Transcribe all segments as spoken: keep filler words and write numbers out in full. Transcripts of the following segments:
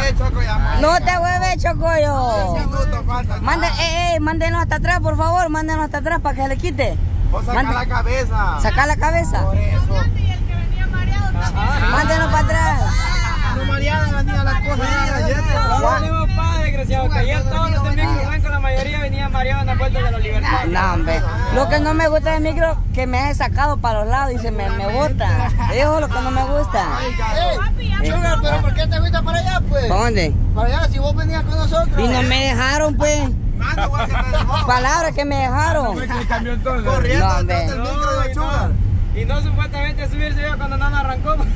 No te hueves, Chocoyo. Mande, eh, eh, mándenos hasta atrás, por favor. Mándenos hasta atrás para que se le quite. O saca la cabeza. Saca la cabeza. Por eso. Mándenos para atrás. No, Mariana, venía la cosa. No, no, padre, desgraciado, que ayer todos los del micro blanco, la mayoría venían mareados en la puerta de la Libertad. No, hombre. Lo que no me gusta del micro, que me he sacado para los lados y se me, me bota. Eso es lo que no me gusta. Ey, Sugar, pero ¿por qué te fuiste para allá, pues? ¿Para dónde? Para allá, si vos venías con nosotros. Y no me dejaron, pues. Palabras que me dejaron. Corriendo No, atrás hombre. del micro de Sugar. Y no supuestamente subirse yo cuando Nana arrancó. No,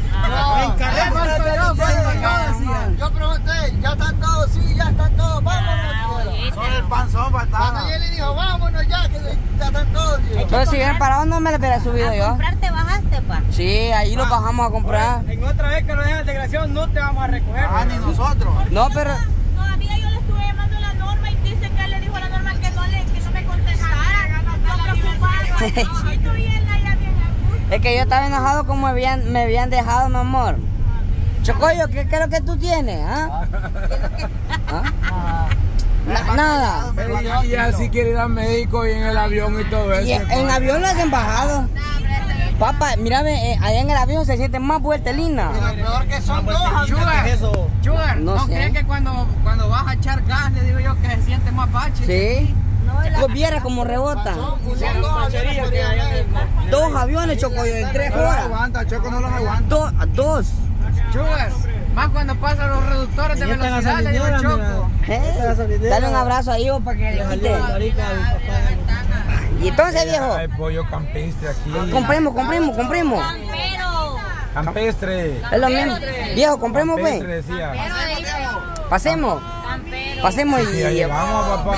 yo pregunté, ya están todos, sí, ya están todos, vámonos. Solo el panzón faltaba. Cuando yo le dijo, vámonos ya, que ya están todos. Entonces, si hubieran parado, no me lo hubiera subido yo. ¿A comprar te bajaste, pa? Sí, ahí lo bajamos a comprar. En otra vez que lo dejas de grabación no te vamos a recoger. Ah, ni nosotros. No, pero... Todavía yo le estuve llamando a la Norma y dice que él le dijo a la Norma que no, le, que no me contestara. No preocupado. Es que yo estaba enojado como me habían, me habían dejado, mi amor. Chocoyo, ¿qué, qué es lo que tú tienes? ¿Ah? ¿Ah? Na- nada. Y así quiere ir al médico y en el avión y todo eso. Y en avión no has embajado. Papá, mira, eh, allá en el avión se siente más vueltelina. Y lo peor que son dos, Sugar, eso. Sugar, No ¿no, sé. crees que cuando, cuando vas a echar gas, le digo yo, que se siente más bache? Sí. Pues viera como rebota. Dos aviones, Chocoyo, en tres No los horas. aguanta, Choco no los aguanta. Do- dos. Sugar, más cuando pasan los reductores de velocidad, le digo Choco. ¿Eh? Dale un abrazo ahí vos para que le quite. Y entonces, viejo, Hay pollo campestre aquí. compremos, compremos, compremos. Pero, Campestre. Es lo mismo. Viejo, compremos, Campestre pues. decía. pero dice, Pasemos. campero. Pasemos Y ahí y... vamos, papá.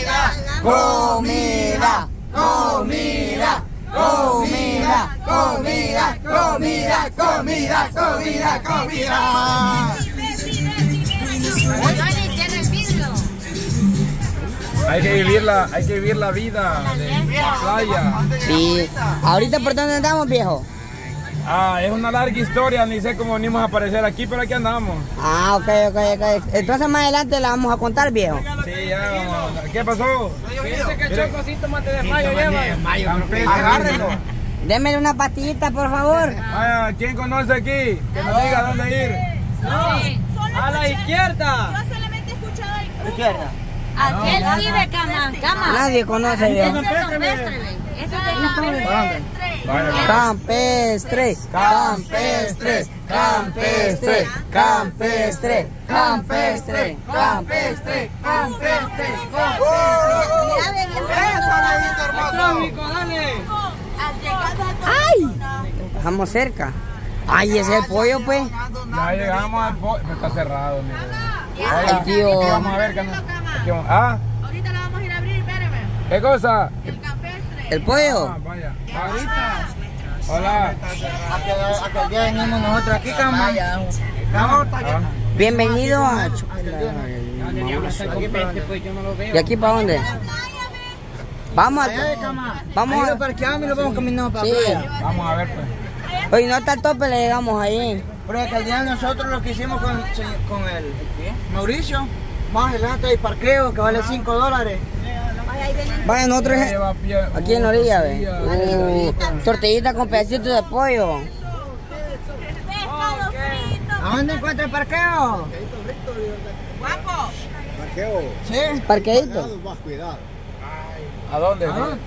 Comida, comida, comida, comida, comida, comida, comida, comida. Oye, cierra el vidrio. Hay que vivir la, hay que vivir la vida de la playa. Sí. Ahorita por dónde andamos, viejo. Ah, es una larga historia, ni sé cómo venimos a aparecer aquí, pero aquí andamos. Ah, ok, ok, ok. Entonces más adelante la vamos a contar, viejo. Sí, ya vamos. ¿Qué pasó? Dice que Choco síntomas de desmayo lleva. Campestre. Agárrenlo. Démele una pastillita, por favor. Vaya, ¿quién conoce aquí? Que nos diga dónde ir. No, a la izquierda. Yo solamente he escuchado el Izquierda. aquel sí de cama, cama. Nadie conoce, viejo. Ese es campestre, ve. Ese es de campestre. Vaya, Campestre, campestre, campestre, campestre, campestre, campestre, campestre. Mira, ve, Eso, amiguito hermoso. Trópico, dale. ¡Ay! Estamos cerca. Ay, ese es el pollo, pues. ya llegamos al pollo. Está cerrado, mira. Ay, tío. Aquí vamos a ver, que no- aquí vamos- Ah, ahorita la vamos a ir a abrir, espérame. ¿qué cosa? El campestre. El pollo. Ah, vaya. Ahorita. Hola. Aquel día venimos nosotros aquí, cama. Vamos, Ah, Bienvenido a... ¿Y aquí para dónde? Vamos allá de a... cama. Vamos Ahí a... lo parqueamos y lo vamos caminando para Sí. la playa. vamos a ver, pues. Oye, no está el tope, le llegamos ahí. Pero aquel día nosotros lo que hicimos con, con el Mauricio, más el lata y parqueo que vale cinco dólares. Vaya, nosotros Lleva pie- aquí en la orilla, ve. Uh, tortillita con pedacitos de pollo. Pescado frito. ¿A dónde encuentra el parqueo? Guapo. Sí. Parqueadito. ¿A dónde?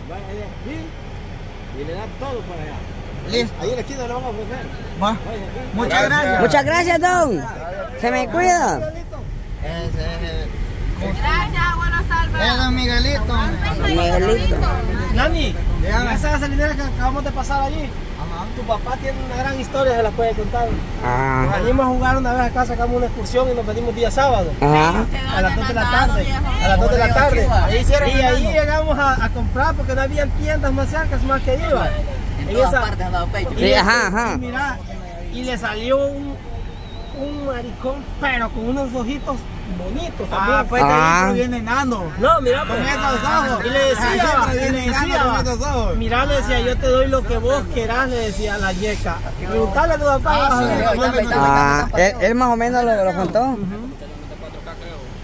Listo. Ahí en la esquina lo vamos a ofrecer. Muchas gracias. Muchas gracias, don. Se me cuida. Ese es Gracias, buenas tardes. el don Miguelito. Miguelito. Nani, Dígame. esa gasolinera que acabamos de pasar allí. Tu papá tiene una gran historia, se la puede contar. Ah, Venimos a jugar una vez acá, sacamos una excursión y nos venimos día sábado. ajá. A las dos de la tarde. A las dos de la tarde. Ahí hicieron Y ahí ganando. llegamos a, a comprar porque no había tiendas más cercas más que iba. En todas partes han dado pecho. Sí, ajá, ajá. Y mira, y le salió un, un maricón, pero con unos ojitos bonitos también. Ah, pues Ah. que viene enano. No, mira, Con pues, esos ojos. y le decía, Siempre y le viene enano con esos decía, ojos. mira, le decía, yo te doy lo que vos querás, le decía a la yeca. Preguntarle a tu papá. Ah, sí, ah, ahorita me está- Ah, él, él más o menos lo, lo contó.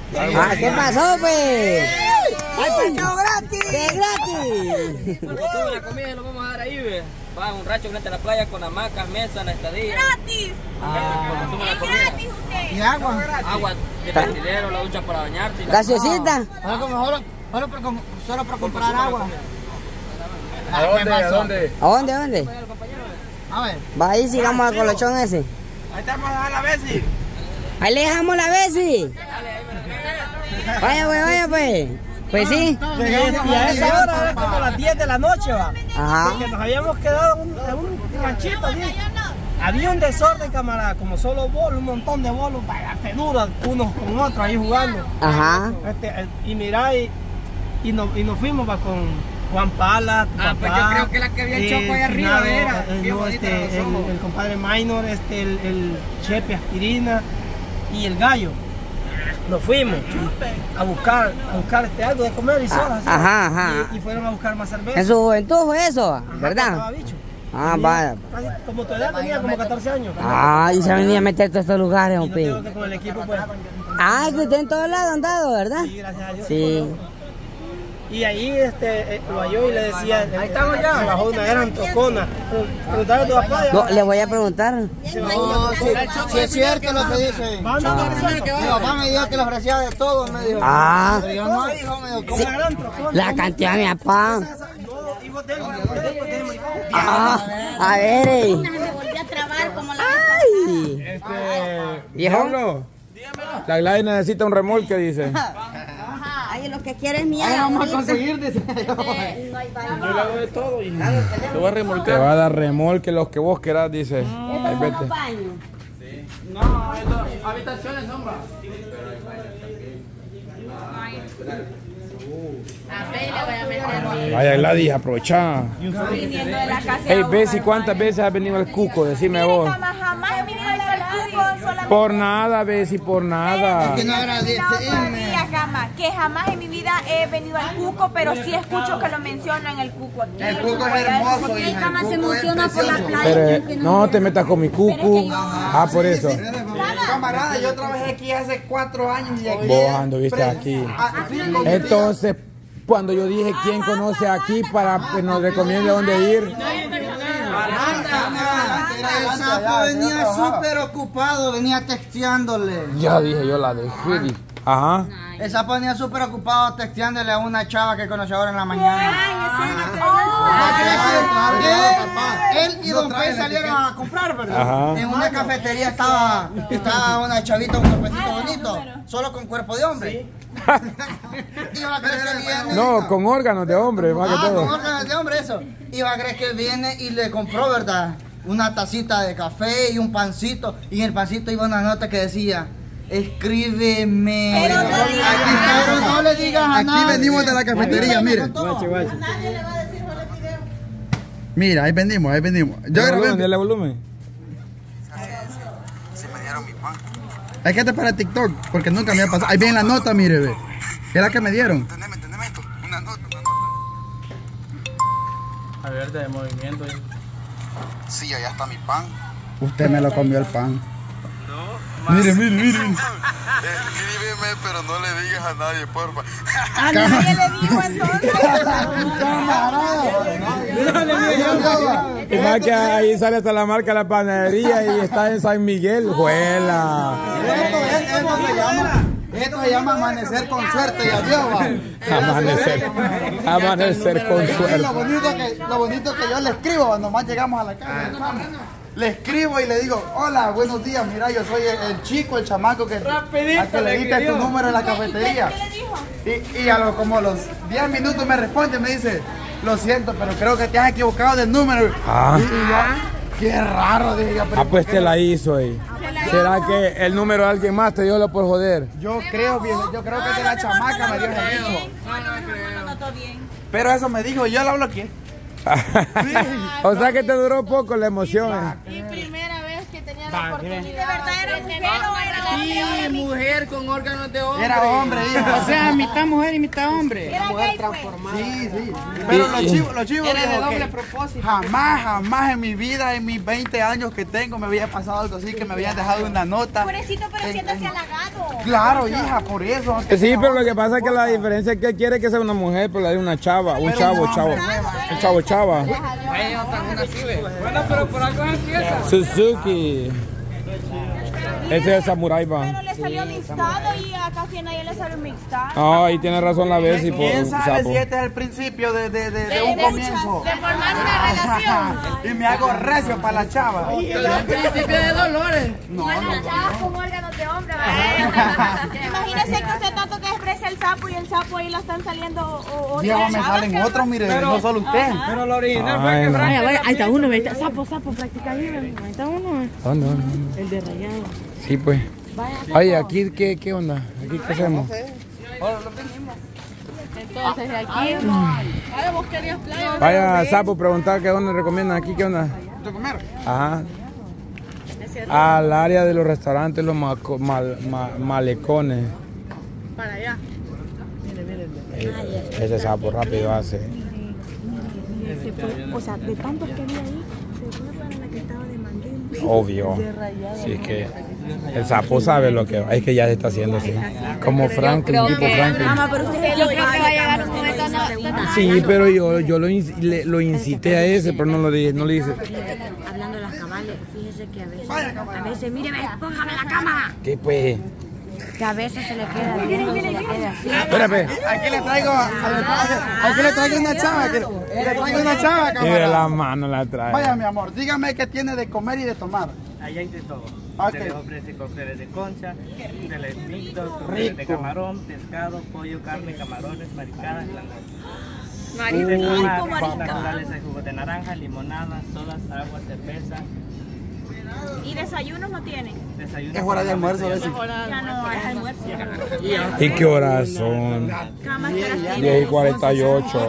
Ah, ¿qué pasó, pues? ¡Ay, pescado gratis! ¡Qué gratis! Nosotros la comida lo vamos a dar ahí, ve. Va un racho frente a la playa con hamacas, mesa, la estadía. ¡Gratis! Ah, ¡Es gratis usted! ¿Y agua? Agua de vestidero, la ducha para bañarse. ¿Gaseosita? Solo, solo, solo, por, com- solo por comprar agua. ¿A dónde? ¿A dónde? ¿A dónde, a dónde? A ver. Va ahí, sigamos al colochón ese. Ahí estamos a dejar la Bessie. Ahí le dejamos la Bessie. Vaya, pues, vaya, pues. Pues sí. Y a esa hora era como las diez de la noche, va. Ajá. Porque nos habíamos quedado en un, en un ranchito así. Había un desorden, camarada, como solo bolos, un montón de bolos, vaya, peduras, unos con otros ahí jugando. Ajá. Este, eh, y mira, y, y, nos, y nos fuimos va, con Juan Pala, tu Ah, papá, pues yo creo que la que había el choco ahí arriba, finado, era, eh, bien no, bonita este, de los el, ojos. el compadre Minor, este, el, el Chepe Aspirina y el Gallo. Nos fuimos a buscar, a buscar este, algo de comer y solas. Ajá, ajá. Y, y fueron a buscar más cerveza. En su juventud fue eso, Ajá, ¿verdad? estaba bicho. Ah, Tenía vaya. casi como tu edad, tenía como catorce años. Ah, y se venía a meter a todos estos lugares, Y no hombre. tengo que con el equipo, pues. Ah, que usted en todos lados han dado, ¿verdad? Sí, gracias a Dios. Sí. Y ahí este, eh, lo halló y le decía, ahí estamos ya. Se bajó una gran trocona. Preguntarle a tu papá. No, le voy a preguntar. Se bajó una Sí, sí es cierto lo que dice. Van a aparecer que Mi papá me dijo que le ofrecía de todo, me dijo. Ah. Pero yo no, hijo, me dijo, ¿cómo? una gran trocona. La cantidad de mi papá. No, hijos de él, hijos de él, hijos de él. Ah, a ver, ey. Me volví a trabar como la Ay. Este. ¿Viejo? Diablo. La Gladys necesita un remolque, dice. Ajá, ay, lo que quiere es mía. Ay, vamos a conseguir, dice. No hay baño. Yo le hago de todo, hija. Te voy a remolcar. Te va a dar remolque los que vos querás, dice. Ahí Estos son vete. los baños. No, habitaciones, sombra. A ver, le voy a meter. Vaya Gladys, aprovechá. Viniendo de la casa. Hey, Bessie, ¿cuántas veces has venido al Cuco? Decime vos. Jamás, jamás he venido al cuco, solamente. Por nada, Bessie, por nada. Que no agradece. Todavía, jamás, que jamás en mi vida he venido al cuco, pero sí escucho que lo mencionan el cuco aquí. El cuco es hermoso, hija. El Jamás se cuco es emociona por la precioso. playa. Pero eh, no te metas con mi Cucu. Ah, por eso. Camarada, yo trabajé aquí hace cuatro años y aquí. Vos anduviste aquí. Ah, sí, con mi tía. Entonces, cuando yo dije quién conoce aquí para que nos recomiende dónde ir. El sapo venía súper ocupado, venía texteándole. Ya dije yo la dejé. di- Ajá. El sapo venía súper ocupado texteándole a una chava que conoció ahora en la mañana. Él, él y Don Pez salieron a comprar, ¿verdad? Ajá. En una cafetería estaba, estaba una chavita, un cuerpecito bonito, solo con cuerpo de hombre. Iba a creer que viene. No, con órganos de hombre, más que Ah, con todo. órganos de hombre, eso. Iba a creer que él viene y le compró, ¿verdad? Una tacita de café y un pancito. Y en el pancito iba una nota que decía: escríbeme. Pero no digas Aquí, nada. pero no le digas a nadie. Aquí venimos de la cafetería, mire. Guache, guache. Nadie le va a decir por el video. Mira, ahí venimos, ahí venimos. Yo Dale volumen, grabé. dale volumen. Es que este es para TikTok, porque nunca me ha pasado. Ahí viene la nota, mire, ve. Es la que me dieron. Teneme, teneme esto. Una nota, una nota. A ver, de movimiento. Sí, allá está mi pan. Usted me lo comió el pan. Mire, mire, mire. Escríbeme, pero no le digas a nadie, porfa. A nadie le dijo entonces. Y más que ahí sale hasta la marca de la panadería y está en San Miguel. ¡Juela! Esto, esto se llama, esto se llama amanecer con suerte, ya vio, va. Amanecer. Amanecer con Y suerte. lo bonito que, lo bonito que yo le escribo, nomás llegamos a la casa. Le escribo y le digo: hola, buenos días, mira, yo soy el, el chico, el chamaco que, a que le diste tu número en la cafetería. ¿Qué le dijo? Y, y a lo, como los diez minutos me responde y me dice: lo siento, pero creo que te has equivocado del número. Ah. Y, y yo, qué raro, dije yo. pero Ah, pues ¿por qué te no? la hizo ahí. ¿Será que el número de alguien más te dio lo por joder? Yo creo, bien, yo creo que de la chamaca me dio ese dicho. No, no, no, no, todo bien. Pero eso me dijo y yo la bloqueé. O sea que te duró poco la emoción. Y primera vez que tenía la Va, oportunidad. mire. ¿De verdad era mujer o era hombre? Sí, mujer con órganos de hombre. Era hombre, hija. O sea, mitad mujer y mitad hombre. Era gay, pues. Sí, sí. Pero los chivos, los chivos Era de dijo doble que propósito. jamás, jamás en mi vida, en mis veinte años que tengo, me había pasado algo así, que me habían dejado una nota. Pobrecito, pero En- siéntase en- halagado. Claro, hija, por eso. Sí, pero lo que pasa es que la diferencia es que él quiere que sea una mujer, pero le da una chava, un chavo, chavo. Un chavo, chava. Bueno, pero por algo empieza. Suzuki. Ese es el Samurai va. Pero le salió mixtado y a casi a nadie le salió mixtado. Ah, ahí tiene razón la Bessie por ¿Quién un sabe sapo. si este es el principio de, de, de, de un comienzo? De formar una relación. Y me hago recio para la chava. El principio de dolores. No, no, chavas con órganos de hombre. Imagínese que usted tanto que expresa el sapo y el sapo ahí lo están saliendo o- o- Dios, me salen otros, mire, no solo usted. Pero lo original fue Ay, que no. Frank. Ahí está uno, ahí está. Sapo, sapo, practica ahí. Ahí está uno. ¿Dónde, dónde, dónde? El de rayado. Sí, pues. Oye, aquí, ¿qué, qué onda? ¿Aquí qué hacemos? Entonces, de aquí. Ahora vos querías playa. Vaya, Sapo, preguntar qué dónde recomiendan aquí, qué onda. ¿De comer? Ajá. Al área de los restaurantes, los maco- mal- ma- malecones. Para allá. Eh, Ese Sapo rápido hace. Se fue, o sea, de tantos que había ahí, se fue para la que estaba de mandín. Obvio. Sí, es que el Sapo sabe lo que es que ya se está haciendo así. Como Franklin, tipo Franklin. Mamá, pero usted yo creo que va a llegar un momento no. Sí, pero yo, yo lo, inc- le- lo incité a ese, pero no lo dije, no le hice. Hablando de las cabales, fíjese que a veces, a veces, mire, ve, póngame la cámara, ¿Qué pues? que a veces se le queda bien, se le queda así. Espérame. Aquí le traigo, aquí le traigo una chava, aquí le traigo una chava, Y de la camarada. mano la trae. Vaya, mi amor, dígame qué tiene de comer y de tomar. Allá hay de todo. Ok. Se les ofrece cócteles de concha, cócteles mixtos, cócteles de camarón, pescado, pollo, carne, camarones, maricadas, langosta. Y de tomar, papas naturales, hay jugos de naranja, limonada, sodas, agua, cerveza, ¿Y desayunos no tienen? desayuno. Es hora de almuerzo, a veces. Ya no es almuerzo. ¿Y qué horas son? Camas que las tienen. diez y cuarenta y ocho.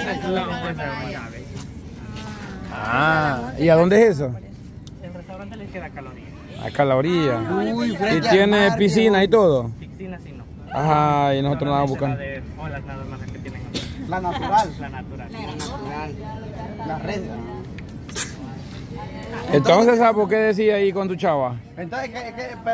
Ah, ¿y a dónde es eso? El restaurante les queda calorías. Acá a la orilla. Uy, ¿Y frente al tiene mar, piscina y todo? Piscina sí no. Ajá, y nosotros nada Solamente la buscando. de olas nada más que tienen. La natural. La natural. La red. Entonces, ¿sabes por qué decía ahí con tu chava? Entonces, ¿qué, qué,